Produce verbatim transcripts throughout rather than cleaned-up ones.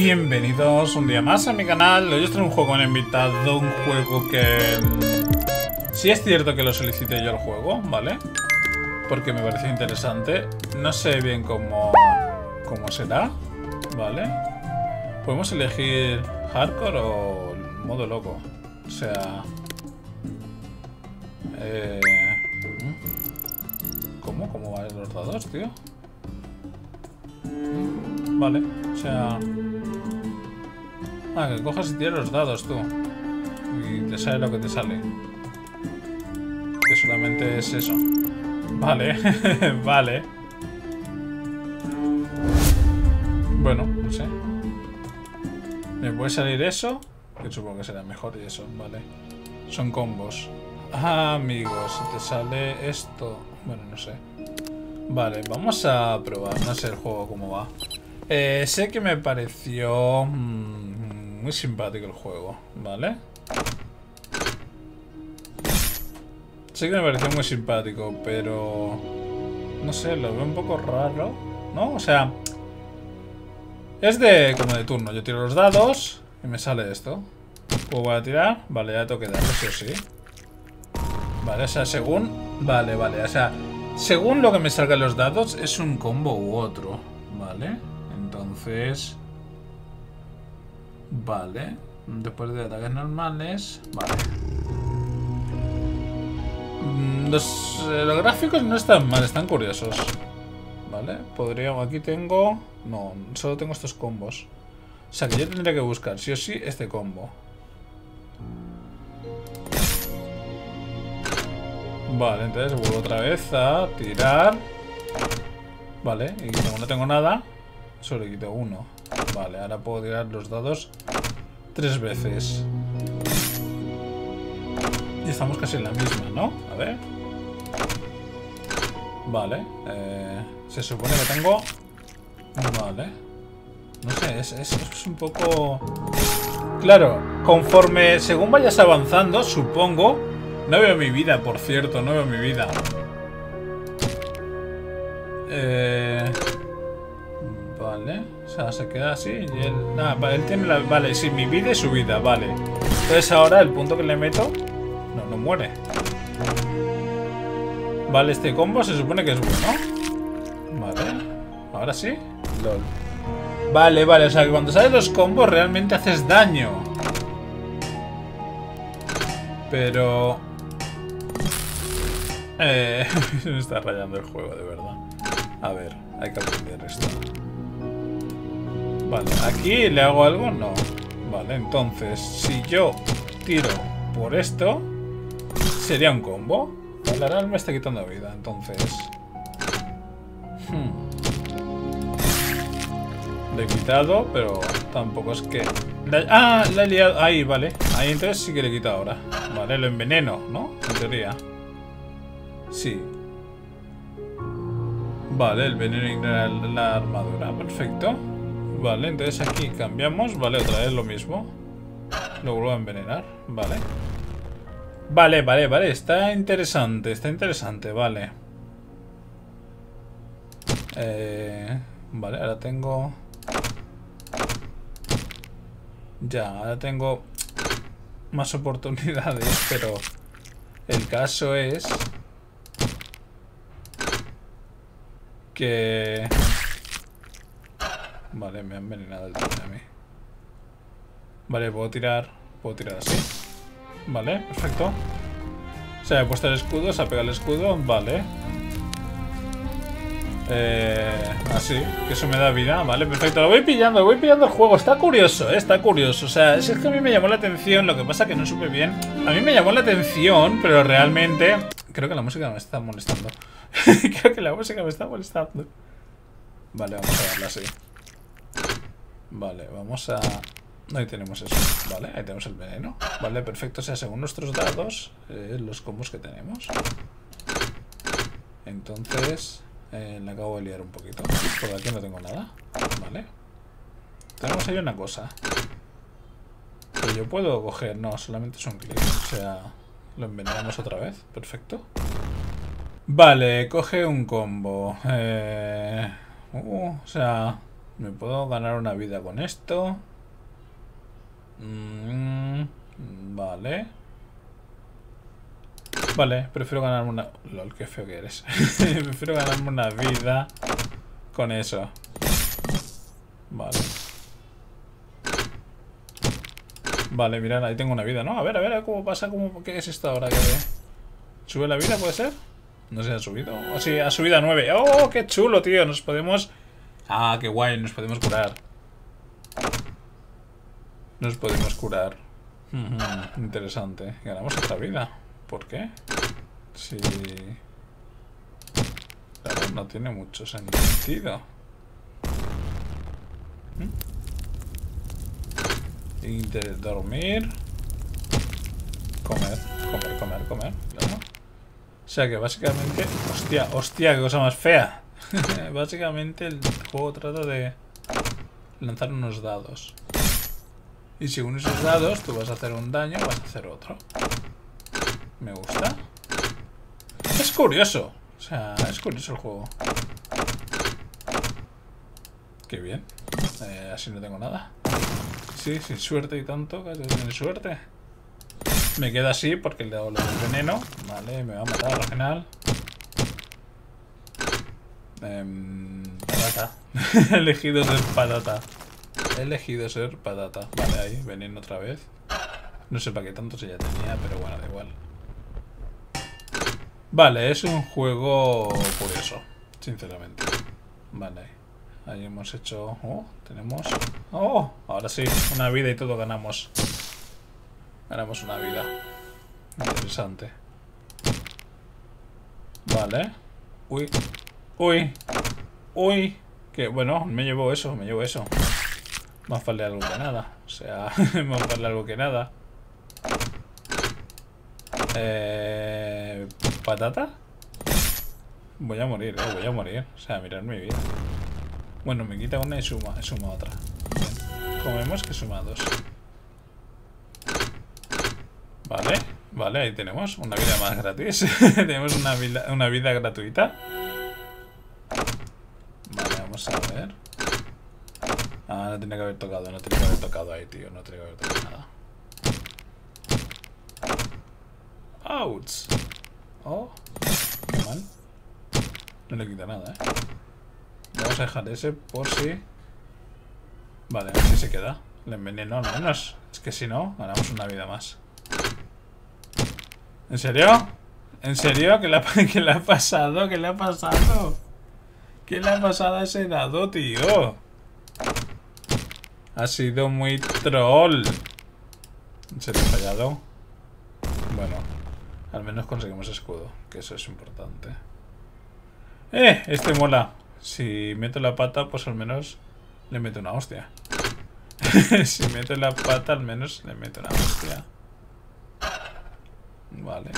Bienvenidos un día más a mi canal. Hoy os traigo un juego en invitado, un juego que... Sí es cierto que lo solicité yo el juego, ¿vale? Porque me pareció interesante. No sé bien cómo, cómo será, ¿vale? Podemos elegir hardcore o modo loco. O sea... Eh... ¿Cómo? ¿Cómo van los dados, tío? Vale, o sea... Ah, que cojas y tiras los dados, tú. Y te sale lo que te sale. Que solamente es eso. Vale, vale. Bueno, no sé. Me puede salir eso, que supongo que será mejor y eso, vale. Son combos. Ah, amigos, si te sale esto... Bueno, no sé. Vale, vamos a probar, no sé el juego cómo va. Eh, sé que me pareció mmm, muy simpático el juego, ¿vale? Sé que me pareció muy simpático, pero... No sé, lo veo un poco raro, ¿no? O sea... Es de como de turno, yo tiro los dados y me sale esto. ¿Puedo voy a tirar? Vale, ya tengo que darle, sí o sí. Vale, o sea, según... Vale, vale, o sea... Según lo que me salgan los dados, es un combo u otro, ¿vale? Entonces... Vale. Después de ataques normales... Vale. Los, eh, los gráficos no están mal, están curiosos. Vale, podría... Aquí tengo... No, solo tengo estos combos. O sea que yo tendría que buscar, sí o sí, este combo. Vale, entonces vuelvo otra vez a tirar. Vale, y como no tengo nada, solo le quito uno. Vale, ahora puedo tirar los dados tres veces. Y estamos casi en la misma, ¿no? A ver. Vale, eh, se supone que tengo... Vale. No sé, es, es, es un poco... Claro, conforme, según vayas avanzando, supongo... No veo mi vida, por cierto, no veo mi vida. Eh... Vale, o sea, se queda así y él... Ah, vale, él tiene la... Vale, sí, mi vida y su vida, vale. Entonces ahora el punto que le meto... No, no muere. Vale, este combo se supone que es bueno. Vale, ahora sí. Lol. Vale, vale, o sea que cuando salen los combos realmente haces daño. Pero... Eh, me está rayando el juego, de verdad. A ver, hay que aprender esto. Vale, aquí le hago algo, no. Vale, entonces, si yo tiro por esto, sería un combo. Vale, ahora me está quitando vida, entonces... Hmm. Le he quitado, pero tampoco es que... La... Ah, la he liado. Ahí, vale. Ahí entonces sí que le he quitado ahora. Vale, lo enveneno, ¿no? En teoría. Sí. Vale, el veneno ignora la armadura. Perfecto. Vale, entonces aquí cambiamos. Vale, otra vez lo mismo. Lo vuelvo a envenenar. Vale. Vale, vale, vale. Está interesante. Está interesante, vale. Eh... Vale, ahora tengo... Ya, ahora tengo más oportunidades, pero el caso es que... Vale, me han envenenado el tren a mí. Vale, puedo tirar, puedo tirar así. Vale, perfecto. O sea, he puesto el escudo, se ha pegado el escudo, vale. Eh, así, que eso me da vida, vale, perfecto. Lo voy pillando, voy pillando el juego. Está curioso, eh, está curioso. O sea, es que a mí me llamó la atención. Lo que pasa que no supe bien. A mí me llamó la atención, pero realmente... Creo que la música me está molestando. Creo que la música me está molestando. Vale, vamos a darle así. Vale, vamos a... Ahí tenemos eso, vale, ahí tenemos el veneno. Vale, perfecto, o sea, según nuestros dados, eh, los combos que tenemos. Entonces... Eh, le acabo de liar un poquito. Por aquí no tengo nada. Vale. Tenemos ahí una cosa. Que yo puedo coger. No, solamente es un clic. O sea, lo envenenamos otra vez. Perfecto. Vale, coge un combo. Eh, uh, o sea, Me puedo ganar una vida con esto. Mm, vale. Vale, prefiero ganarme una... Lol, qué feo que eres. Prefiero ganarme una vida con eso. Vale. Vale, mirad, ahí tengo una vida, ¿no? A ver, a ver, ¿cómo pasa? ¿Cómo... ¿Qué es esto ahora? ¿Que sube la vida, puede ser? No sé, ha subido. Oh, sí, ha subido a nueve. ¡Oh, qué chulo, tío! Nos podemos... Ah, qué guay, nos podemos curar. Nos podemos curar. Interesante. Ganamos otra vida. ¿Por qué? Sí. Claro, no tiene mucho sentido. ¿Mm? Inter dormir. Comer, comer, comer, comer. Claro. O sea que básicamente... Hostia, hostia, qué cosa más fea. Básicamente el juego trata de lanzar unos dados. Y según esos dados tú vas a hacer un daño o vas a hacer otro. Me gusta. Es curioso. O sea, es curioso el juego. Qué bien. Eh, así no tengo nada. Sí, sin suerte y tanto. Que tiene suerte. Me queda así porque le hago lo del veneno. Vale, me va a matar al final. Eh, patata. He elegido ser patata. He elegido ser patata. Vale, ahí, veneno otra vez. No sé para qué tanto se ya tenía, pero bueno, da igual. Vale, es un juego curioso, sinceramente. Vale, ahí hemos hecho... Oh, tenemos... Oh, ahora sí, una vida y todo ganamos. Ganamos una vida. Interesante. Vale. Uy. Uy. Uy. Que bueno, me llevo eso, me llevo eso. Más vale algo que nada. O sea, más vale algo que nada. Eh... ¿Patata? Voy a morir, eh, voy a morir. O sea, mirad mi vida. Bueno, me quita una y suma, y suma otra. Bien. Comemos que suma dos. Vale, vale, ahí tenemos una vida más gratis. Tenemos una vida, una vida gratuita. Vale, vamos a ver. Ah, no tenía que haber tocado, no tenía que haber tocado ahí, tío. No tenía que haber tocado nada. Ouch. Oh, qué mal. No le quita nada, eh. Vamos a dejar ese por si... Vale, así se queda. Le enveneno al menos. Es que si no, ganamos una vida más. ¿En serio? ¿En serio? ¿Qué le ha, qué le ha pasado? ¿Qué le ha pasado? ¿Qué le ha pasado a ese dado, tío? Ha sido muy troll. ¿En serio ha fallado? Bueno, al menos conseguimos escudo, que eso es importante. ¡Eh! Este mola. Si meto la pata, pues al menos le meto una hostia. Si meto la pata, al menos le meto una hostia. Vale.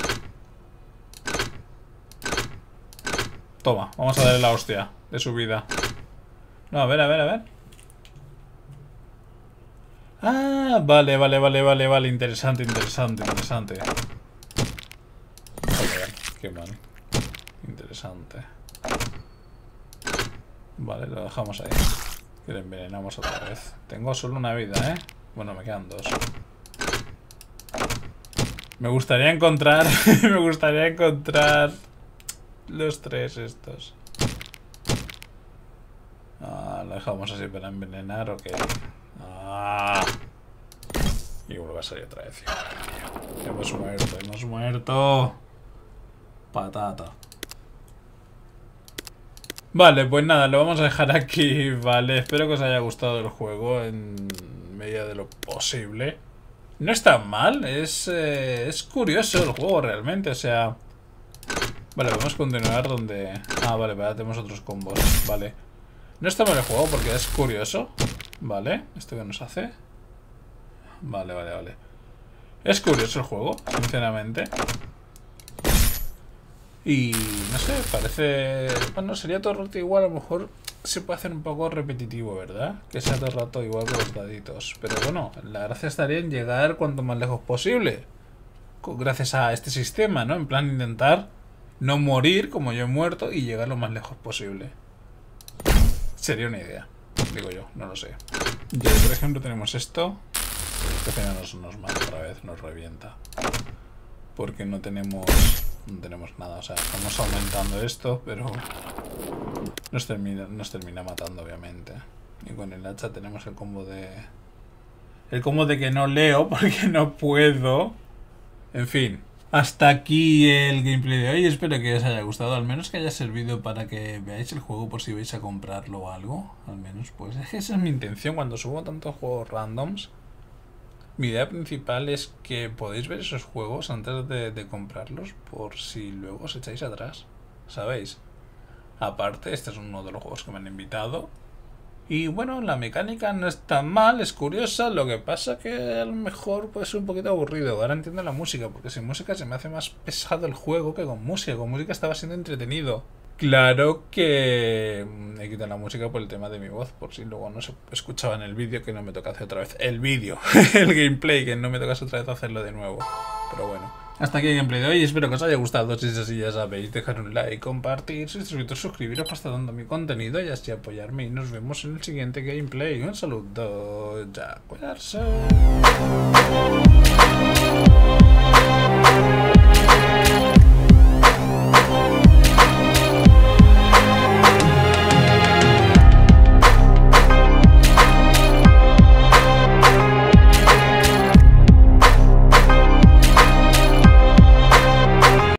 Toma, vamos a darle la hostia de su vida. No, a ver, a ver, a ver. Ah, vale, vale, vale, vale, vale. Interesante, interesante, interesante. Joder, qué mal. Interesante. Vale, lo dejamos ahí. Que le envenenamos otra vez. Tengo solo una vida, ¿eh? Bueno, me quedan dos. Me gustaría encontrar... me gustaría encontrar... los tres estos. Ah, lo dejamos así para envenenar, ok. Ah. Y vuelve a salir otra vez. Hemos muerto, hemos muerto. Patata. Vale, pues nada, lo vamos a dejar aquí, vale. Espero que os haya gustado el juego en medida de lo posible. No está mal, es, eh, es curioso el juego realmente, o sea... Vale, vamos a continuar donde... Ah, vale, vale, tenemos otros combos, vale. No está mal el juego porque es curioso. Vale, ¿esto qué nos hace? Vale, vale, vale. Es curioso el juego, sinceramente. Y no sé, parece... Bueno, sería todo el rato igual, a lo mejor se puede hacer un poco repetitivo, ¿verdad? Que sea todo el rato igual con los daditos. Pero bueno, la gracia estaría en llegar cuanto más lejos posible. Gracias a este sistema, ¿no? En plan, intentar no morir como yo he muerto y llegar lo más lejos posible. Sería una idea. Digo yo, no lo sé. Y por ejemplo tenemos esto. Que pena nos, nos mata otra vez, nos revienta. Porque no tenemos... No tenemos nada, o sea, estamos aumentando esto, pero... Nos termina, nos termina matando, obviamente. Y con el hacha tenemos el combo de... El combo de que no leo porque no puedo. En fin. Hasta aquí el gameplay de hoy. Espero que os haya gustado. Al menos que haya servido para que veáis el juego por si vais a comprarlo o algo. Al menos, pues es que esa es mi intención cuando subo tantos juegos randoms. Mi idea principal es que podéis ver esos juegos antes de, de comprarlos por si luego os echáis atrás. ¿Sabéis? Aparte, este es uno de los juegos que me han invitado. Y bueno, la mecánica no es tan mal, es curiosa, lo que pasa que a lo mejor puede ser un poquito aburrido. Ahora entiendo la música, porque sin música se me hace más pesado el juego que con música. Con música estaba siendo entretenido. Claro que he quitado la música por el tema de mi voz, por si luego no se escuchaba en el vídeo, que no me toca hacer otra vez el vídeo, el gameplay, que no me toca otra vez hacerlo de nuevo. Pero bueno. Hasta aquí el gameplay de hoy, espero que os haya gustado. Si es así, ya sabéis, dejar un like, compartir, suscribiros, suscribiros para estar dando mi contenido y así apoyarme. Y nos vemos en el siguiente gameplay. Un saludo, ya, cuidarse.